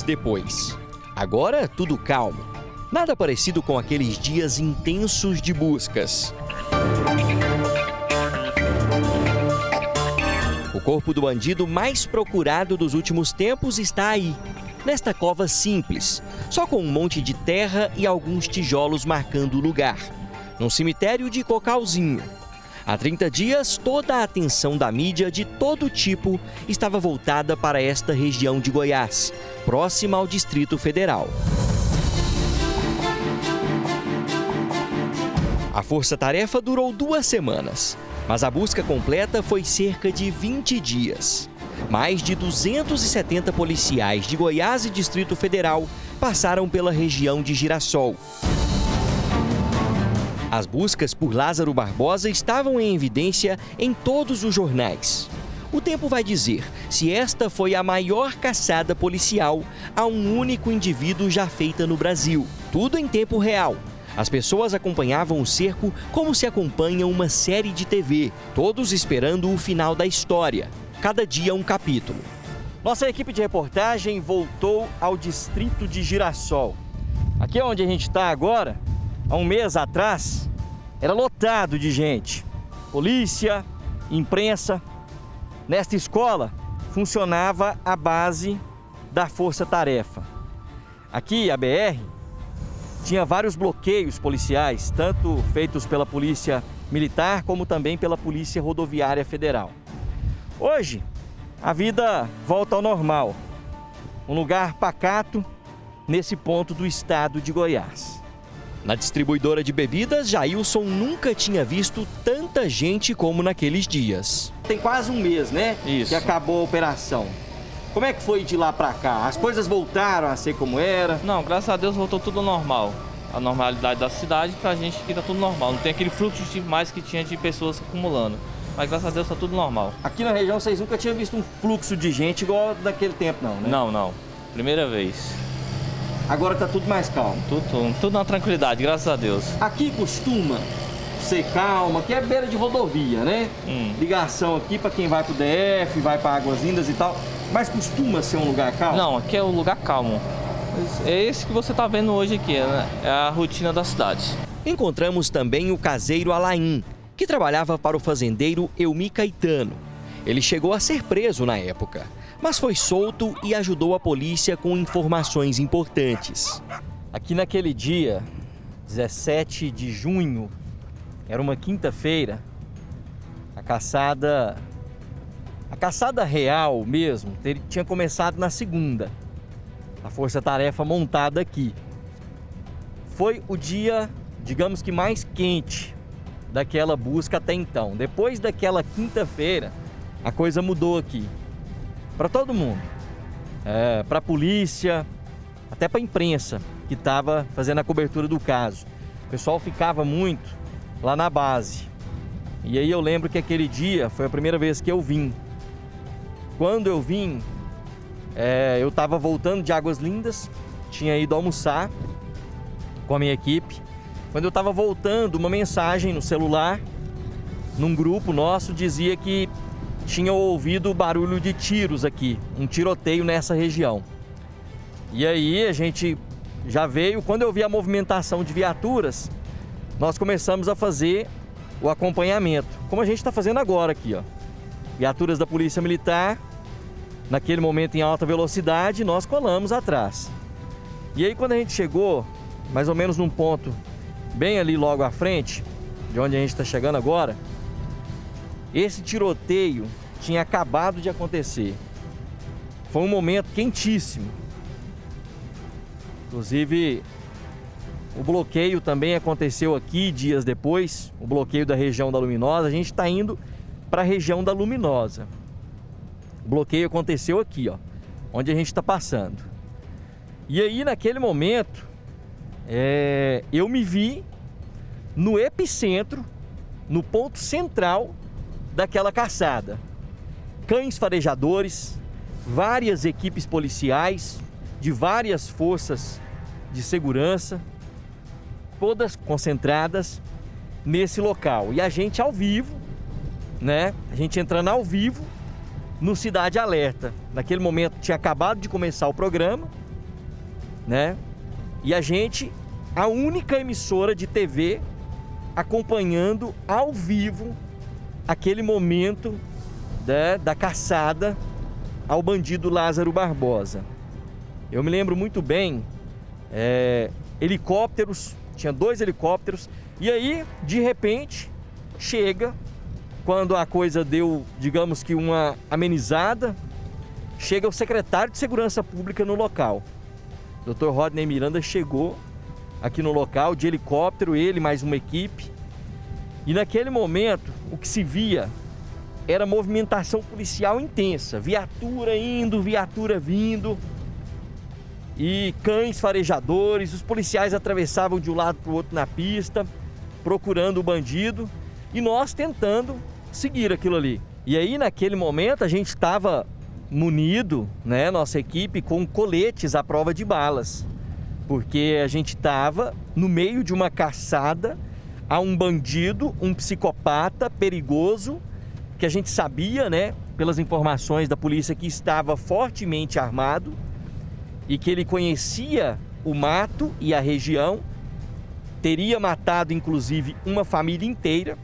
depois. Agora, tudo calmo. Nada parecido com aqueles dias intensos de buscas. O corpo do bandido mais procurado dos últimos tempos está aí, nesta cova simples, só com um monte de terra e alguns tijolos marcando o lugar, num cemitério de Cocalzinho. Há 30 dias, toda a atenção da mídia de todo tipo estava voltada para esta região de Goiás, próxima ao Distrito Federal. A força-tarefa durou 2 semanas, mas a busca completa foi cerca de 20 dias. Mais de 270 policiais de Goiás e Distrito Federal passaram pela região de Girassol. As buscas por Lázaro Barbosa estavam em evidência em todos os jornais. O tempo vai dizer se esta foi a maior caçada policial a um único indivíduo já feita no Brasil. Tudo em tempo real. As pessoas acompanhavam o cerco como se acompanha uma série de TV, todos esperando o final da história. Cada dia um capítulo. Nossa equipe de reportagem voltou ao distrito de Girassol. Aqui onde a gente está agora, há um mês atrás, era lotado de gente. Polícia, imprensa. Nesta escola funcionava a base da força-tarefa. Aqui, a BR, tinha vários bloqueios policiais, tanto feitos pela Polícia Militar como também pela Polícia Rodoviária Federal. Hoje, a vida volta ao normal. Um lugar pacato nesse ponto do estado de Goiás. Na distribuidora de bebidas, Jailson nunca tinha visto tanta gente como naqueles dias. Tem quase um mês, né? Isso. Que acabou a operação. Como é que foi de lá pra cá? As coisas voltaram a ser como era? Não, graças a Deus voltou tudo normal. A normalidade da cidade, pra gente aqui tá tudo normal. Não tem aquele fluxo de mais que tinha de pessoas acumulando. Mas graças a Deus tá tudo normal. Aqui na região vocês nunca tinham visto um fluxo de gente igual daquele tempo não, né? Não. Primeira vez. Agora tá tudo mais calmo. Tudo na tranquilidade, graças a Deus. Aqui costuma ser calma, aqui é beira de rodovia, né? Ligação aqui pra quem vai pro DF, vai pra Águas Lindas e tal. Mas costuma ser um lugar calmo? Não, aqui é um lugar calmo. É esse que você tá vendo hoje aqui, né? É a rotina da cidade. Encontramos também o caseiro Alain, que trabalhava para o fazendeiro Elmi Caetano. Ele chegou a ser preso na época, mas foi solto e ajudou a polícia com informações importantes. Aqui naquele dia, 17 de junho, era uma quinta-feira, a caçada real mesmo tinha começado na segunda. A força-tarefa montada aqui. Foi o dia, digamos que mais quente daquela busca até então. Depois daquela quinta-feira, a coisa mudou aqui. Para todo mundo. Para a polícia, até para a imprensa que estava fazendo a cobertura do caso. O pessoal ficava muito lá na base. E aí eu lembro que aquele dia foi a primeira vez que eu vim. Quando eu vim, eu estava voltando de Águas Lindas, tinha ido almoçar com a minha equipe. Quando eu estava voltando, uma mensagem no celular, num grupo nosso, dizia que tinha ouvido barulho de tiros aqui, um tiroteio nessa região. E aí a gente já veio, quando eu vi a movimentação de viaturas, nós começamos a fazer o acompanhamento, como a gente está fazendo agora aqui, ó. Viaturas da Polícia Militar, naquele momento em alta velocidade, nós colamos atrás. E aí quando a gente chegou, mais ou menos num ponto bem ali logo à frente, de onde a gente está chegando agora, esse tiroteio tinha acabado de acontecer. Foi um momento quentíssimo. Inclusive, o bloqueio também aconteceu aqui dias depois, o bloqueio da região da Luminosa. A gente está indo para a região da Luminosa. O bloqueio aconteceu aqui, ó, onde a gente está passando. E aí, naquele momento, eu me vi no epicentro, no ponto central daquela caçada. Cães farejadores, várias equipes policiais, de várias forças de segurança, todas concentradas nesse local. E a gente ao vivo, né? A gente entrando ao vivo no Cidade Alerta. Naquele momento tinha acabado de começar o programa né? E a gente, a única emissora de TV acompanhando ao vivo aquele momento, né, da caçada ao bandido Lázaro Barbosa. Eu me lembro muito bem, helicópteros, tinha 2 helicópteros, e aí, de repente, chega, quando a coisa deu, digamos que uma amenizada, chega o secretário de Segurança Pública no local. Dr. Rodney Miranda chegou aqui no local de helicóptero, ele mais uma equipe, e naquele momento o que se via era movimentação policial intensa, viatura indo, viatura vindo, e cães farejadores, os policiais atravessavam de um lado para o outro na pista, procurando o bandido, e nós tentando seguir aquilo ali. E aí naquele momento a gente estava munido, né, nossa equipe, com coletes à prova de balas, porque a gente estava no meio de uma caçada a um bandido, um psicopata perigoso, que a gente sabia, né, pelas informações da polícia, que estava fortemente armado e que ele conhecia o mato e a região, teria matado inclusive uma família inteira.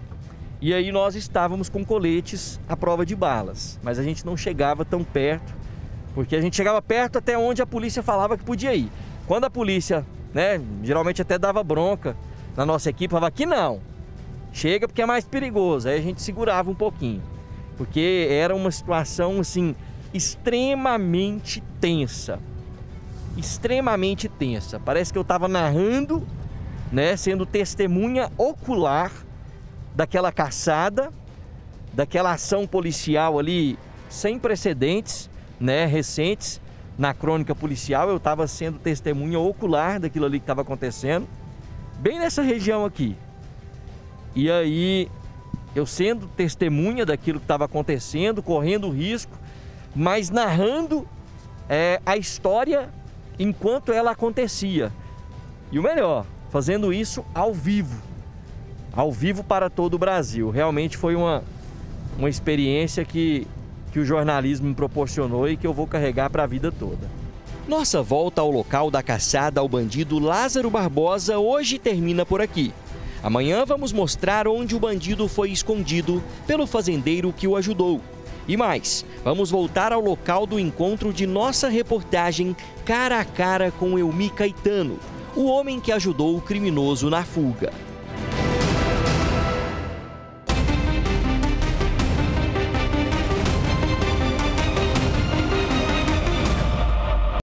E aí nós estávamos com coletes à prova de balas, mas a gente não chegava tão perto, porque a gente chegava perto até onde a polícia falava que podia ir. Quando a polícia, né, geralmente até dava bronca na nossa equipe, falava que não, chega porque é mais perigoso. Aí a gente segurava um pouquinho, porque era uma situação assim extremamente tensa. Extremamente tensa. Parece que eu estava narrando, né, sendo testemunha ocular daquela caçada, daquela ação policial ali sem precedentes, né, recentes na crônica policial. Eu estava sendo testemunha ocular daquilo ali que estava acontecendo, bem nessa região aqui. E aí, eu sendo testemunha daquilo que estava acontecendo, correndo risco, mas narrando a história enquanto ela acontecia. E o melhor, fazendo isso ao vivo para todo o Brasil. Realmente foi uma experiência que o jornalismo me proporcionou e que eu vou carregar para a vida toda. Nossa volta ao local da caçada ao bandido Lázaro Barbosa hoje termina por aqui. Amanhã vamos mostrar onde o bandido foi escondido pelo fazendeiro que o ajudou. E mais, vamos voltar ao local do encontro de nossa reportagem cara a cara com Elmi Caetano, o homem que ajudou o criminoso na fuga.